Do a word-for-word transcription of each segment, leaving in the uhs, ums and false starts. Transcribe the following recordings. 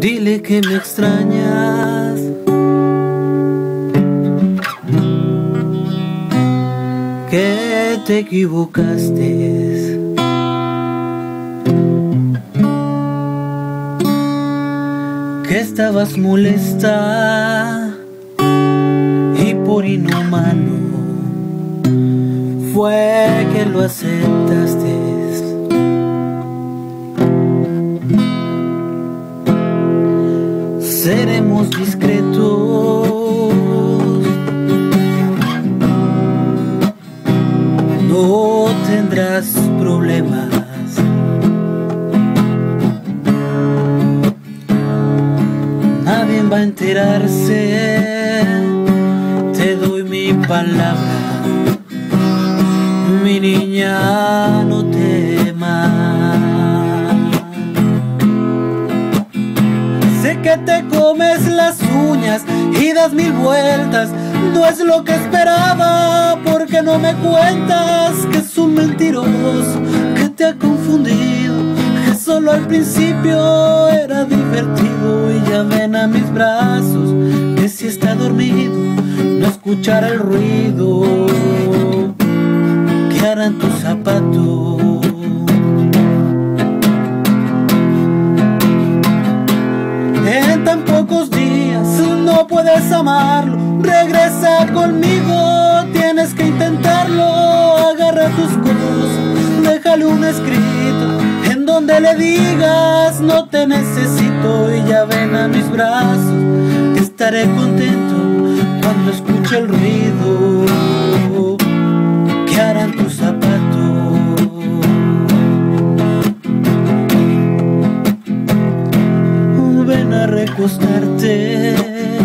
Dile que me extrañas, que te equivocaste, que estabas molesta y por inhumano fue que lo aceptaste. Seremos discretos, no tendrás problemas. Nadie va a enterarse, te doy mi palabra. Mi niña, no temas. Sé que te comes las uñas y das mil vueltas. No es lo que esperaba, porque no me cuentas que es un mentiroso, que te ha confundido, que solo al principio era divertido. Y ya ven a mis brazos, que si está dormido no escuchará el ruido que harán tus zapatos. En tan pocos días no puedes amarlo, regresa conmigo, tienes que intentarlo. Agarra tus cosas, déjale un escrito en donde le digas no te necesito. Y ya ven a mis brazos, que estaré contento cuando escuche el ruido que harán tus zapatos. Ven a recostarte,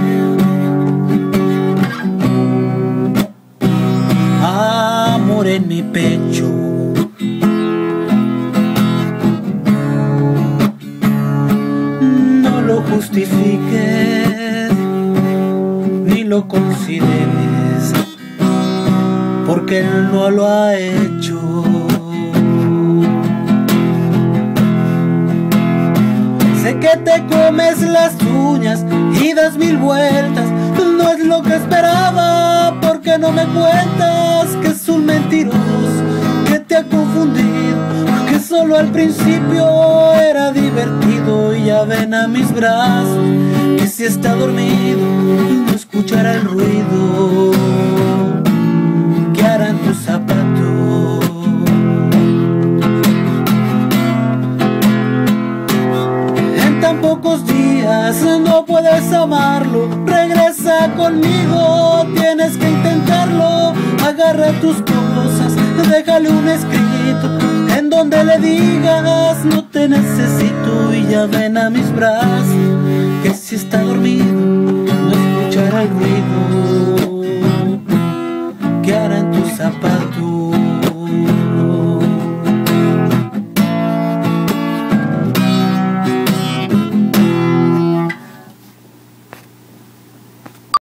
amor en mi pecho. No lo justifiques ni lo consideres, porque él no lo ha hecho. Sé que te comes las uñas y das mil vueltas. No es lo que esperaba, porque no me cuentas que es un mentiroso, que te ha confundido, que solo al principio era divertido. Y ya ven a mis brazos, que si está dormido no escuchará el ruido que harán tus zapatos. En tan pocos días no puedes amarlo, regresa conmigo, tienes que intentarlo. Agarra tus cosas, déjale un escrito en donde le digas no te necesito. Y ya ven a mis brazos, que si está dormido no escuchará el ruido que harán tus zapatos.